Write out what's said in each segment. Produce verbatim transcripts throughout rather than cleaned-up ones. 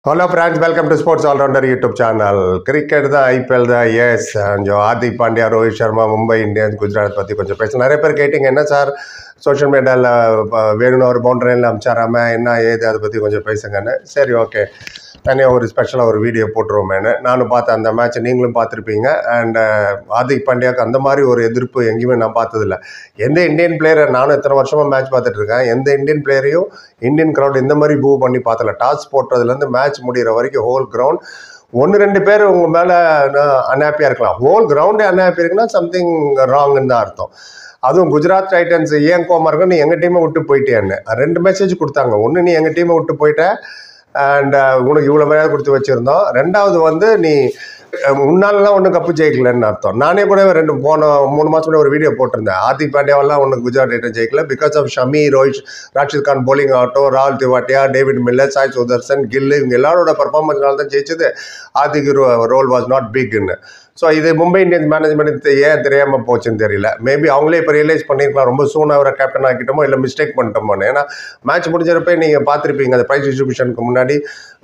Hello friends, welcome to Sports All-Rounder YouTube channel. Cricket the I P L the yes, जो Hardik Pandya, Rohit Sharma, Mumbai Indians, Gujarat பத்தி கொஞ்சம் பேசலாம். நிறைய பேர் கேட்டிங்க என்ன சார் சோஷியல் மீடியாவில் வேணும்னு ஒரு பவுண்டரியில் அமிச்சாராம என்ன ஏது அதை பற்றி கொஞ்சம் பேசுங்கன்னு. சரி ஓகே, தனியாக ஒரு ஸ்பெஷலாக ஒரு வீடியோ போட்டுருவோமேனு நானும் பார்த்தேன். அந்த மேட்ச்சை நீங்களும் பார்த்துருப்பீங்க. அண்ட் ஹார்திக் பாண்டியாவுக்கு அந்த மாதிரி ஒரு எதிர்ப்பு எங்கேயுமே நான் பார்த்ததில்ல. எந்த இந்தியன் பிளேயரை நானும் எத்தனை வருஷமாக மேட்ச் பார்த்துட்ருக்கேன், எந்த இந்தியன் பிளேயரையும் இந்தியன் க்ரௌட் இந்த மாதிரி பூ பண்ணி பார்த்தல. டாஸ் போட்டதுலேருந்து மேட்ச் முடிகிற வரைக்கும் ஹோல் கிரவுண்ட் ஒன்று ரெண்டு பேர் உங்கள் மேலே அன்ஹாப்பியாக இருக்கலாம். ஹோல் கிரவுண்டே அன்ஹாப்பி இருக்குன்னா சம்திங் ராங்குன்னு தான் அர்த்தம். அதுவும் குஜராத் டைட்டன்ஸ் ஏன் கோமா இருக்கும், நீ எங்கள் டீமை விட்டு போயிட்டேன்னு ரெண்டு மெசேஜ் கொடுத்தாங்க. ஒன்று, நீ எங்கள் டீமை விட்டு போயிட்ட அண்ட் உனக்கு இவ்வளோ மரியாதை கொடுத்து வச்சுருந்தோம். ரெண்டாவது வந்து நீ முன்னாலெலாம் ஒன்றும் கப்பு ஜெயிக்கலன்னு அர்த்தம். நானே கூட ரெண்டு போன மூணு மாதம் கூட ஒரு வீடியோ போட்டிருந்தேன். ஹார்திக் பாண்டியாவெல்லாம் ஒன்று குஜராத் டைட்டன்ஸ் ஜெயிக்கல because of Shami, Rohit, Rashid Khan bowling ஆகட்டும், ராகுல் திவாட்டியா, டேவிட் மில்லர், சாய் சுதர்சன், கில்லு, இவங்க எல்லாரோட பர்ஃபார்மன்ஸ்னால தான் ஜெயிச்சது. ஹார்திக் ரோல் வாஸ் நாட் பிக்னு. ஸோ இது மும்பை இந்தியன்ஸ் மேனேஜ்மெண்ட் ஏன் தெரியாமல் போச்சுன்னு தெரியல. மேபி அவங்களே இப்போ ரியலைஸ் பண்ணியிருக்கலாம், ரொம்ப சூனாக அவரை கேப்டன் ஆக்கிட்டோமோ இல்லை மிஸ்டேக் பண்ணிட்டோமோன்னு. ஏன்னா மேட்ச் முடிஞ்சப்போ நீங்கள் பார்த்துருப்பீங்க, அந்த ப்ரைஸ் டிஸ்ட்ரிபியூஷனுக்கு முன்னாடி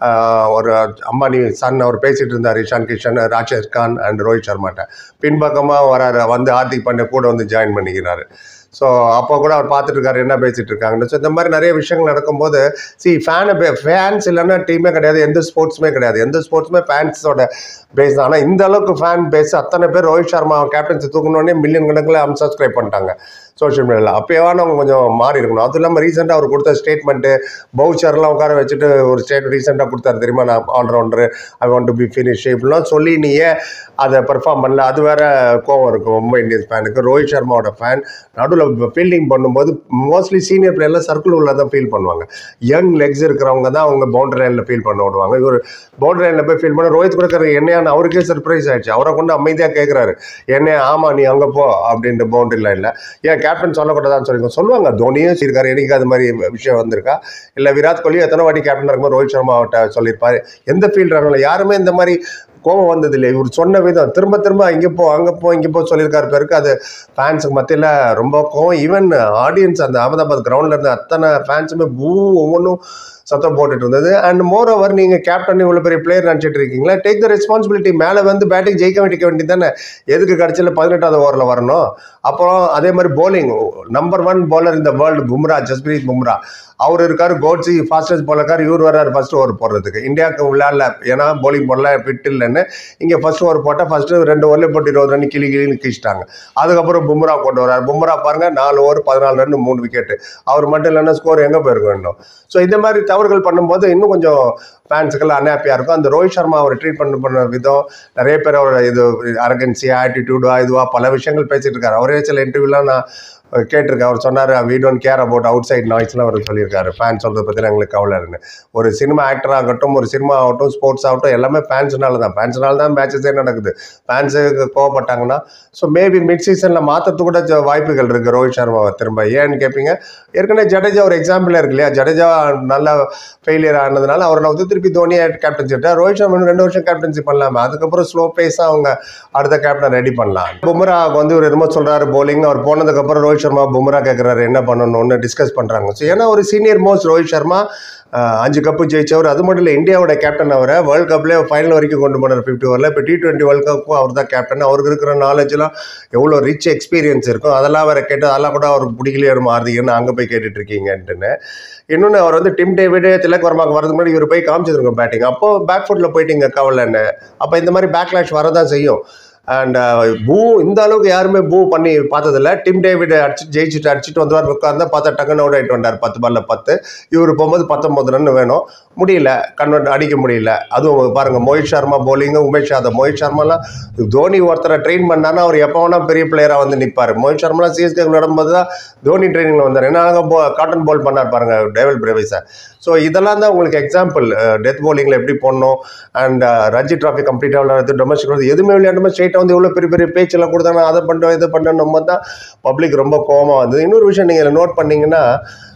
ஒரு அம்பானி சன் அவர் பேசிகிட்டு இருந்தார், இஷான் கிஷன், ராஷித் கான் அண்ட் ரோஹித் சர்மாட்ட. பின்பக்கமாக வராரு, வந்து ஹார்திக் பாண்டியா கூட வந்து ஜாயின் பண்ணிக்கிறாரு. ஸோ அப்போ கூட அவர் பார்த்துட்டு இருக்காரு என்ன பேசிகிட்டு இருக்காங்கன்னு. ஸோ இந்த மாதிரி நிறைய விஷயங்கள் நடக்கும்போது சி ஃபேனை ஃபேன்ஸ் இல்லைன்னா டீமே கிடையாது, எந்த ஸ்போர்ட்ஸுமே கிடையாது. எந்த ஸ்போர்ட்ஸுமே ஃபேன்ஸோட பேஸ் தான். ஆனால் இந்த அளவுக்கு ஃபேன் பேஸ் அத்தனை பேர் ரோஹித் சர்மா கேப்டன்சி தூக்கணுன்னே மில்லியன் கணக்கில் அன்சப்ஸ்கிரைப் பண்ணிட்டாங்க சோஷியல் மீடியாவில். அப்போயாவது அவங்க கொஞ்சம் மாறி இருக்கணும். அதுவும் இல்லாமல் ரீசெண்டாக அவர் கொடுத்த ஸ்டேட்மெண்ட்டு, பவுச்சர்லாம் உட்கார வச்சுட்டு ஒரு ஸ்டேட் ரீசெண்டாக கொடுத்தாரு தெரியுமா, நான் allrounder, I want to be finish இப்படிலாம் சொல்லி நீ ஏன் அதை பெர்ஃபார்ம் பண்ணல, அது வேற கோவம் இருக்கும் மும்பை இந்தியன்ஸ் ஃபேனுக்கு. ரோஹித் சர்மாவோட ஃபேன் நடுவில் ஃபீல்டிங் பண்ணும்போது மோஸ்ட்லி சீனியர் பிளேயர்லாம் சர்க்கிள் உள்ள தான் ஃபீல் பண்ணுவாங்க. யங் லெக்ஸ் இருக்கிறவங்க தான் அவங்க பவுண்டரி லைனில் ஃபீல் பண்ண விடுவாங்க. இவர் பவுண்டரி லைனில் போய் ஃபீல் பண்ண ரோஹித் கொடுக்குற என்னையான அவருக்கே சர்ப்ரைஸ் ஆயிடுச்சு. அவரை கொண்டு அமைதியாக கேட்குறாரு, என்ன ஆமாம் நீ அங்கே போ அப்படின்ட்டு பவுண்டரி லைனில். ஏன் கேப்டன் சொல்லக்கூடாதான்னு சொல்லி சொல்லுவாங்க. தோனியும் இருக்காரு, எனக்கு அது மாதிரி விஷயம் வந்திருக்கா இல்லை விராட் கோலி எத்தனை வாட்டி கேப்டன் இருக்கும்போது ரோஹித் சர்மாவிட்ட சொல்லியிருப்பாரு. எந்த ஃபீல்டரான யாருமே இந்த மாதிரி கோவம் வந்ததில்லை. இவர் சொன்ன விதம் திரும்ப திரும்ப இங்கே போ அங்கே போ இங்கே போ சொல்லியிருக்காரு பேருக்கு. அது ஃபேன்ஸுக்கு மத்தியில் ரொம்ப கோவம். ஈவன் ஆடியன்ஸ் அந்த அகமதாபாத் கிரவுண்டில் இருந்த அத்தனை ஃபேன்ஸுமே பூ ஒவ்வொன்றும் சத்தம் போட்டுட்டு இருந்தது. அண்ட் மோர் ஓவர் நீங்கள் கேப்டன் இவ்வளோ பெரிய பிளேயர் நினச்சிட்டு இருக்கீங்களா, டேக் த ரெஸ்பான்சிபிலிட்டி. மேலே வந்து பேட்டிங் ஜெயிக்க வேண்டிக்க வேண்டியது தானே, எதுக்கு கடைசியில் பதினெட்டாவது ஓவரில் வரணும். அப்புறம் அதே மாதிரி போலிங், நம்பர் ஒன் பாலர் இந்த வேர்ல்டு பும்ரா, ஜஸ்பிரீத் பும்ரா அவர் இருக்கார். கோட்ஸி ஃபாஸ்டஸ்ட் பாலர்கார், இவர் வர்றாரு ஃபர்ஸ்ட் ஓவர் போடுறதுக்கு. இந்தியாவுக்கு விளையாடல ஏன்னா போலிங் போடல, ஃபிட் இல்லைன்னு. இங்கே ஃபர்ஸ்ட் ஓவர் போட்டால் ஃபர்ஸ்ட்டு ரெண்டு ஓவரில் போட்டு இருபது ரன் கிளி கிளின்னு கிழிச்சிட்டாங்க. அதுக்கப்புறம் பும்ரா கொண்டு வர்றாரு. பும்ரா பாருங்க நாலு ஓவர் பதினாலு ரன் மூணு விக்கெட்டு. அவர் மட்டும் இல்லைன்னா ஸ்கோர் எங்கே போயிருக்க வேண்டும். ஸோ இந்த மாதிரி தவறுகள் பண்ணும்போது இன்னும் கொஞ்சம் ஃபேன்ஸுக்கெல்லாம் அன்ஹாப்பியாக இருக்கும். அந்த ரோஹித் சர்மா அவர் ட்ரீட் பண்ண பண்ண விதம், நிறைய பேர் அவர் இது அரகன்சி ஆட்டிடியூடா இதுவா பல விஷயங்கள் பேசிட்டு இருக்காரு. அவரே சில இன்டர்வியூலாம் நான் கேட்டிருக்கேன். அவர் சொன்னார், we don't care about outside நாய்ஸ்லாம் அவர் சொல்லியிருக்காரு. ஃபேன் சொல்கிறத பற்றி எங்களுக்கு கவலைன்னு. ஒரு சினிமா ஆக்டர் ஆகட்டும், ஒரு சினிமா ஆகட்டும், ஸ்போர்ட்ஸ் ஆகட்டும், எல்லாமே ஃபேன்ஸ்னால தான். ஃபேன்ஸ்னால தான் மேட்சஸே நடக்குது. ஃபேன்ஸுக்கு கோவப்பட்டாங்கன்னா ஸோ மேபி மிட் சீசனில் மாற்றத்துக்கு கூட வாய்ப்புகள் இருக்குது ரோஹித் சர்மாவை திரும்ப. ஏன்னு கேட்பீங்க, ஏற்கனவே ஜடேஜா ஒரு எக்ஸாம்பிள் இருக்கு இல்லையா. ஜடேஜா நல்லா ஃபெயிலியர் ஆனதுனால அவரை வந்து திருப்பி தோனியை கேப்டன்சி விட்டார். ரோஹித் சர்மா ரெண்டு வருஷம் கேப்டன்சி பண்ணலாமா, அதுக்கப்புறம் ஸ்லோ பேஸாக அவங்க அடுத்த கேப்டன் ரெடி பண்ணலாம். பும்ரா வந்து ஒரு என்னமோ சொல்கிறாரு போலிங், அவர் போனதுக்கப்புறம் ரோஹித் சர்மா பும்ரா கேட்குறாரு என்ன பண்ணணும்னு டிஸ்கஸ் பண்ணுறாங்க. ஸோ ஏன்னா ஒரு சீனியர் மோஸ்ட் ரோஹித் சர்மா அஞ்சு கப்பு ஜெயிச்சவர். அது மட்டும் இல்லை, இந்தியாவோட கேப்டன் அவரை வேர்ல்டு கப்லேயே ஃபைனல் வரைக்கும் கொண்டு போனார் ஃபிஃப்டி ஓவரில். இப்போ டி டுவெண்ட்டி வேர்ல்டு கப்பும் அவர் தான் கேப்டன். அவருக்கு இருக்கிற நாலேஜ்லாம் எவ்வளோ ரிச் எக்ஸ்பீரியன்ஸ் இருக்கும், அதெல்லாம் அவரை கேட்டு அதெல்லாம் கூட அவருக்கு பிடிக்கலையே மாறுதிங்கன்னு அங்கே போய் கேட்டுட்டு இருக்கீங்கன்ட்டுன்னு. இன்னொன்று, அவர் வந்து டிம் டேவிட், திலக் வர்மாக்கு வரதுக்கு முன்னாடி இவர் போய் காமிச்சிருக்கோம் பேட்டிங். அப்போது பேக் ஃபுட்டில் போயிட்டீங்க கவலைன்னு. அப்போ இந்த மாதிரி பேக்லாஷ் வரதான் செய்யும். அண்ட் பூ இந்த அளவுக்கு யாருமே பூ பண்ணி பார்த்ததில்ல. டிம் டேவிட் அடிச்சு ஜெயிச்சுட்டு அடிச்சுட்டு வந்தார், உட்கார்ந்தா பார்த்தா டக்குன்னு அவுட் ஆகிட்டு வந்தார் பத்து பால்ல பத்து. இவர் போகும்போது பத்தொம்பது ரன் வேணும், முடியல, கன்வெர்ட் அடிக்க முடியல. அதுவும் பாருங்கள், மோஹித் சர்மா போலிங்கு, உமேஷ் யாதவ். மோஹித் சர்மாலாம் தோனி ஒருத்தரை ட்ரெயின் பண்ணான்னா அவர் எப்போ வேணால் பெரிய பிளேயராக வந்து நிற்பார். மோஹித் சர்மாலாம் சிஎஸ்கே விளையாடும்போது தான் தோனி ட்ரைனிங்கில் வந்தார். ஏன்னா அங்கே போ காட்டன் பால் பண்ணார் பாருங்கள் டேவில் பிரேவிஸை. ஸோ இதெல்லாம் தான் உங்களுக்கு எக்ஸாம்பிள் டெத் போலிங்கில் எப்படி போடணும். அண்ட் ரஞ்சி ட்ராஃபி கம்ப்ளீட்டாக விளையாடுறது, டொமஸ்டிக் விளையாடுறது, எதுவுமே விளையாடுமே ஸ்ட்ரெயிட்டாக வந்து எவ்வளோ பெரிய பெரிய பேச்செல்லாம் கொடுத்தாங்க, அதை பண்ணுறோம் இதை பண்ணுறோம். நம்ம தான் பப்ளிக் ரொம்ப கோவமாக வந்தது. இன்னொரு விஷயம் நீங்கள் நோட் பண்ணிங்கன்னா,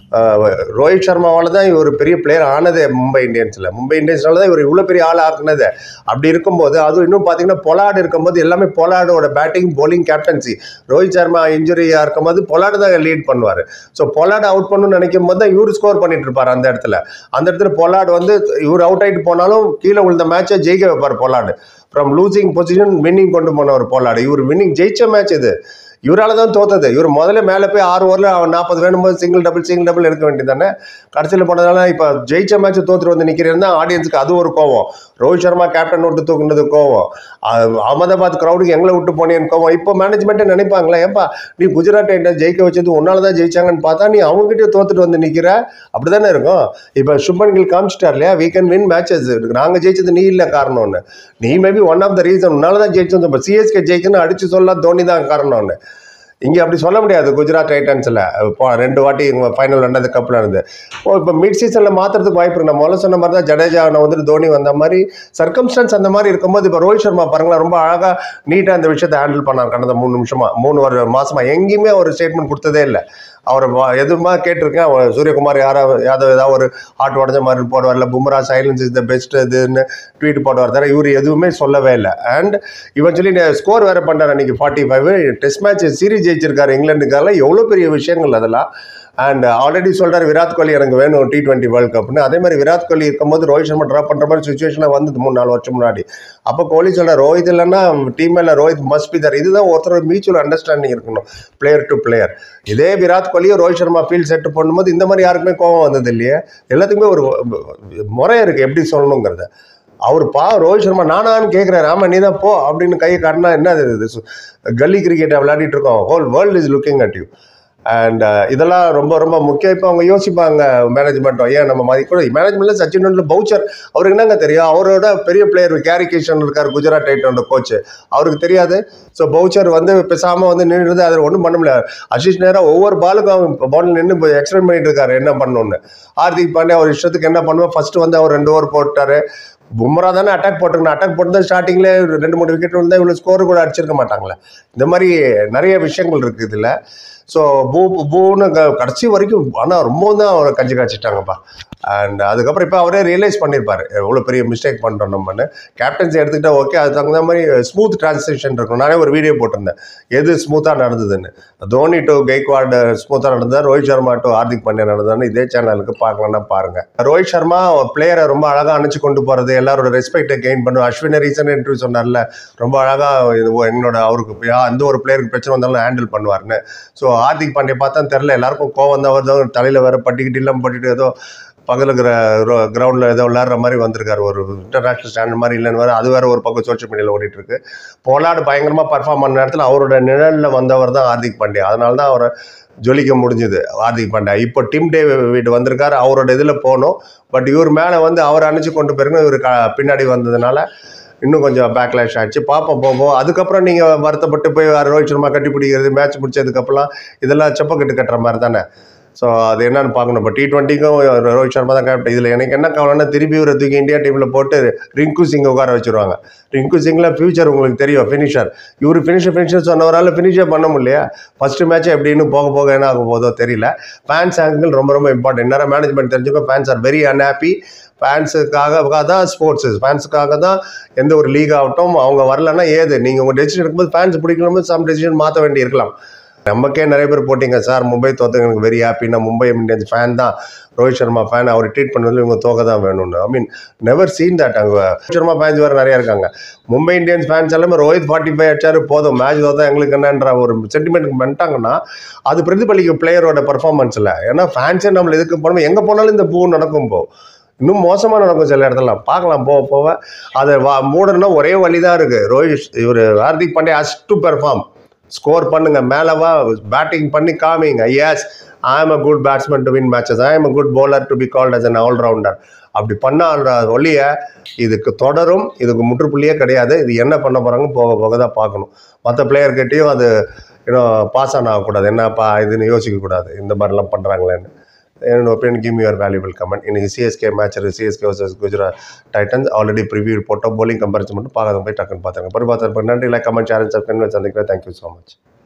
ரோஹித் சர்மாவால் தான் இவர் பெரிய பிளேயர் ஆனது மும்பை இந்தியன்ஸில். மும்பை இந்தியன்ஸ்னால தான் இவர் இவ்வளோ பெரிய ஆள் ஆக்குனது. அப்படி இருக்கும்போது அதுவும் இன்னும் பார்த்தீங்கன்னா பொலார்டு இருக்கும்போது எல்லாமே பொலார்டோட batting bowling captaincy. Rohit Sharma இன்ஜுரியாக இருக்கும்போது பொலார்டு தான் லீட் பண்ணுவார். ஸோ பொலார்டு அவுட் பண்ணணும்னு நினைக்கும் போது தான் இவர் ஸ்கோர் பண்ணிட்டு இருப்பார் அந்த இடத்துல. அந்த இடத்துல பொலார்டு வந்து இவர் அவுட் ஆகிட்டு போனாலும் கீழே விழுந்த மேட்சை ஜெயிக்க வைப்பார் Pollard. From losing position winning கொண்டு போனவர் பொலார்டு. இவர் வின்னிங் ஜெயிச்ச மேட்ச் இது. இவரால் தான் தோத்தது. இவர் முதல்ல மேலே போய் ஆறு ஓவரில் அவன் நாற்பது வேணும்போது சிங்கிள் டபுள் சிங்கிள் டபுள் எடுக்க வேண்டியது தானே. கடைசியில் போனதால இப்போ ஜெயிச்ச மேட்ச் தோத்துட்டு வந்து நிற்கிறேன்னா ஆடியன்ஸுக்கு அது ஒரு கோவம். ரோஹித் சர்மா கேப்டன் விட்டு தூக்குனது கோவம். அகமதாபாத் க்ரௌடுக்கு எங்களை விட்டு போனேன்னு கோவம். இப்போ மேனேஜ்மெண்ட்டே நினைப்பாங்களே, ஏப்பா நீ குஜராத் டைட்டன்ஸ் ஜெயிக்க வச்சது உன்னால தான் ஜெயிச்சாங்கன்னு பார்த்தா நீ அவங்ககிட்டயே தோத்துட்டு வந்து நிற்கிற. அப்படி தானே இருக்கும். இப்போ சுப்மன் கில் காமிச்சிட்டார் இல்லையா, வீ கேன் வின் மேட்சஸ். நாங்கள் ஜெயிச்சது நீ இல்லை காரணம்னு. நீ maybe one of the reason. உன்னால தான் ஜெயிச்சோம். இப்போ சிஎஸ்கே ஜெயிக்கணும்னு அடிச்சு சொல்லலாம் தோனி தான் காரணம்னு. இங்கே அப்படி சொல்ல முடியாது. குஜராத் டைட்டன்ஸில் இப்போ ரெண்டு வாட்டி இவங்க ஃபைனல் ரெண்டாவது கப்பில் இருந்து ஓ இப்போ மிட் சீசனில் மாற்றுறதுக்கு வாய்ப்பு இருக்கு. நான் முதல்ல சொன்ன மாதிரி தான் ஜடேஜா வந்துட்டு தோனி வந்த மாதிரி சர்க்கம்ஸ்டன்ஸ் அந்த மாதிரி இருக்கும்போது இப்போ ரோஹித் சர்மா பாருங்களேன் ரொம்ப அழகாக நீட்டாக அந்த விஷயத்தை ஹேண்டில் பண்ணார். கடந்த மூணு நிமிஷமா மூணு ஒரு மாசமா எங்கேயுமே ஒரு ஸ்டேட்மெண்ட் கொடுத்ததே இல்லை. அவர் எதுவுமா கேட்டிருக்கேன். சூரியகுமார் யாராவது யாதவ் ஏதாவது ஒரு ஹார்ட் உடஞ்ச மாதிரி போடுவார், இல்லை Bumrah silence is the best இதுன்னு ட்வீட் போடுவார் தவிர இவர் எதுவுமே சொல்லவே இல்லை. அண்ட் இவன் சொல்லி ஸ்கோர் வேறு பண்ணுறாரு அன்றைக்கி forty five test match series ஜெயிச்சிருக்காரு இங்கிலாந்துக்காக. எவ்வளோ பெரிய விஷயங்கள் அதெல்லாம். அண்ட் ஆல்ரெடி சொல்கிறார் விராட் கோலி எனக்கு வேணும் டி டுவெண்ட்டி வேர்ல்டு கப்னு. அதே மாதிரி விராட் கோலி இருக்கும்போது ரோஹித் சர்மா ட்ராப் பண்ணுற மாதிரி சுச்சுவேஷனாக வந்தது மூணு நாலு வருஷம் முன்னாடி. அப்போ கோலி சொல்கிறார் ரோஹித் இல்லைன்னா டீம் இல்லை, ரோஹித் மஸ்ட் பி தர். இதுதான் ஒருத்தர் மியூச்சுவல் அண்டர்ஸ்டாண்டிங் இருக்கணும் பிளேயர் டு பிளேயர். இதே விராட் கோலியும் ரோஹித் சர்மா ஃபீல்ட் செட் பண்ணும்போது இந்த மாதிரி யாருக்குமே கோவம் வந்தது இல்லையே. எல்லாத்துக்குமே ஒரு முறை இருக்குது எப்படி சொல்லணுங்கிறத. அவர் பா ரோஹித் சர்மா நானான்னு கேட்குறாரு. ஆமாம் நீ தான் போ அப்படின்னு கையை காட்டினா என்ன இது கல்லி கிரிக்கெட்டை விளையாடிட்டு இருக்கோம். Whole world is looking at you. And இதெல்லாம் ரொம்ப ரொம்ப முக்கியம். இப்போ அவங்க யோசிப்பாங்க மேனேஜ்மெண்ட் ஏன் நம்ம மாதிரி கூட மேனேஜ்மெண்ட்டில் சச்சின் பவுச்சர் அவருக்கு என்னங்க தெரியும். அவரோட பெரிய பிளேயர் கேரி கிஷன் இருக்கார் குஜராத் டைட்டனோட கோச்சு, அவருக்கு தெரியாது. ஸோ பவுச்சர் வந்து பேசாமல் வந்து நின்றுது. அதில் ஒன்றும் பண்ண முடியாது. ஆஷிஷ் நேரம் ஒவ்வொரு பாலுக்கும் அவங்க பாலில் நின்று எக்ஸ்பிளைன் பண்ணிட்டு இருக்காரு என்ன பண்ணணும்னு. ஹார்திக் பாண்டியா அவர் இஷ்டத்துக்கு என்ன பண்ணுவோம். ஃபர்ஸ்ட் வந்து அவர் ரெண்டு ஓவர் போட்டார். பும்ரா தானே அட்டாக் போட்டுக்கணும். அட்டாக் போட்டு தான் ஸ்டார்டிங்லேயே ரெண்டு மூணு விக்கெட் வந்து இவ்வளோ ஸ்கோர் கூட அடிச்சிருக்க மாட்டாங்களே. இந்த மாதிரி நிறைய விஷயங்கள் இருக்குது இதில். ஸோ பூ பூன்னு கடைசி வரைக்கும் ஆனால் ரொம்ப தான் அவரை கஞ்சி காய்ச்சிட்டாங்கப்பா. அண்ட் அதுக்கப்புறம் இப்போ அவரே ரியலைஸ் பண்ணியிருப்பார் எவ்வளோ பெரிய மிஸ்டேக் பண்ணுறோம் நம்மன்னு. கேப்டன்சி எடுத்துக்கிட்டா ஓகே, அது தகுந்த மாதிரி ஸ்மூத் டிரான்சிஷன் இருக்கும். நானே ஒரு வீடியோ போட்டிருந்தேன் எது ஸ்மூத்தாக நடந்ததுன்னு. தோனி டு கெய்க்வாட் ஸ்மூத்தாக நடந்ததா, ரோஹித் சர்மா டு ஹார்திக் பாண்டியா நடந்ததுன்னு இதே சேனலுக்கு பார்க்கலன்னா பாருங்கள். ரோஹித் சர்மா பிளேயரை ரொம்ப அழகாக அனுப்பிச்சு கொண்டு போகிறது, எல்லாரோட ரெஸ்பெக்டை கெயின் பண்ணும். அஸ்வினை ரீசன் இன்டர்வியூ சொன்னார்ல ரொம்ப அழகாக இது என்னோட அவருக்கு எந்த ஒரு பிளேயருக்கு பிரச்சனை வந்தாலும் ஹேண்டில் பண்ணுவார்னு. ஸோ ஹார்திக் பாண்டியா பார்த்தா தெரில எல்லாருக்கும் கோவம் தான் வருது. தலையில் வேறு பட்டிக்கிட்டு இல்லாமல் பட்டிட்டு ஏதோ பக்கத்தில் இருக்கிற கிரவுண்டில் ஏதோ விளையாடுற மாதிரி வந்திருக்காரு. ஒரு இன்டர்நேஷ்னல் ஸ்டாண்டர்ட் மாதிரி இல்லைன்னு வேறு அது வேறு ஒரு பக்கம் சோஷியல் மீடியாவில் ஓடிட்டு இருக்கு. பொலார்டு பயங்கரமாக பர்ஃபார்ம் பண்ண நேரத்தில் அவரோட நிழலில் வந்தவர் தான் ஹார்திக் பாண்டியா. அதனால தான் அவரை ஜொலிக்க முடிஞ்சுது ஹார்திக் பாண்டியா. இப்போ டீம் டேவிட் வந்திருக்காரு, அவரோட இதில் போகணும். பட் இவர் மேலே வந்து அவர் அனுப்பிச்சு கொண்டு போயிருங்க. இவர் க பின்னாடி வந்ததுனால இன்னும் கொஞ்சம் பேக்லாஷ் ஆகிடுச்சு. பார்ப்போம் போகும். அதுக்கப்புறம் நீங்கள் வருத்தப்பட்டு போய் ரோஹித் சர்மா கட்டி பிடிக்கிறது மேட்ச் முடிச்சதுக்கப்புறம் இதெல்லாம் செப்பக்கட்டு கட்டுற மாதிரி தானே. ஸோ அது என்னன்னு பார்க்கணும். இப்போ டி டுவெண்ட்டிக்கும் ரோஹித் சர்மா தான் கேப்டன். இதில் எனக்கு என்ன கவலைன்னா திருப்பி ஒரு தூக்கி இந்தியா டீமில் போட்டு ரிங்கு சிங் உட்கார வச்சுருவாங்க. ரிங்கு சிங்கில் ஃபியூச்சர் உங்களுக்கு தெரியும், ஃபினிஷர். இவர் ஃபினிஷர் ஃபினிஷர் சொன்னவரால் ஃபினிஷே பண்ண முடியலையா. ஃபஸ்ட்டு மேட்ச் எப்படின்னு போக போக என்ன ஆகும் போதோ தெரியல. ஃபேன்ஸ் ஆங்கிள் ரொம்ப ரொம்ப இம்பார்ட்டன்ட். நேரம் மேனேஜ்மெண்ட் தெரிஞ்சுக்கோ. Fans are very unhappy. ஃபேன்ஸுக்காக தான் ஸ்போர்ட்ஸு, ஃபேன்ஸுக்காக தான் எந்த ஒரு லீக் ஆகட்டும். அவங்க வரலன்னா ஏது நீங்கள் உங்கள் டெசிஷன் எடுக்கும்போது ஃபேன்ஸ் பிடிக்கணும்போது சம் டெசிஷன் மாற்ற வேண்டி இருக்கலாம். நமக்கே நிறைய பேர் போட்டிங்க சார் மும்பை தோத்தங்க எனக்கு வெரி ஹாப்பி. நான் மும்பை இந்தியன்ஸ் ஃபேன் தான், ரோஹித் சர்மா ஃபேன். அவர் ட்ரீட் பண்ணதில் இவங்க தோக்க தான் வேணும்னு. I mean never seen that. அங்கே ரோஹித் சர்மா ஃபேன்ஸ் வேறு நிறையா இருக்காங்க. மும்பை இந்தியன்ஸ் ஃபேன்ஸ் எல்லாமே ரோஹித் ஃபார்ட்டி ஃபைவ் அடிச்சாரு போதும் மேட்ச் தோத்தா எங்களுக்கு என்னன்ற ஒரு சென்டிமெண்ட்டுக்கு பண்ணிட்டாங்கன்னா அது பிரதிபலிக்கும் பிளேயரோட பர்ஃபார்மன்ஸில். ஏன்னா ஃபேன்ஸே நம்மளை எதுக்கு போனோம், எங்கே போனாலும் இந்த பூ நடக்கும். போ இன்னும் மோசமாக நடக்கும் சில இடத்துல. பார்க்கலாம் போக போக. அதை வா மூடணும்னா ஒரே வழி தான் இருக்குது. ரோஹித் இவர் Hardik Pandya has to perform. Score பண்ணுங்க, மேலவா பேட்டிங் பண்ணி காமிங்க. Yes I am a good batsman to win matches, I am a good bowler to be called as an allrounder. அப்படி பண்ணால் ஒழிய இதுக்கு தொடரும், இதுக்கு முற்றுப்புள்ளியே கிடையாது. இது என்ன பண்ண போகிறாங்க போக போக தான் பார்க்கணும். மற்ற பிளேயர்கிட்டையும் அது இன்னும் பாஸ் ஆன் ஆகக்கூடாது. என்னப்பா இதுன்னு யோசிக்கக்கூடாது இந்த மாதிரிலாம் பண்ணுறாங்களேன்னு. என்னோட opinion give me your valuable comment. இன்னைக்கு சிஎஸ்கே மேட்ச் இருக்குது, CSK versus Gujarat titans. Already preview போட்டோம். போலிங் கம்பேரிசன் மட்டும் பார்க்காத போய் டக்குன்னு பார்த்தாங்க. பரி பார்த்து நன்றி. Like comment share and subscribe. சந்திக்கிறேன். Thank you so much.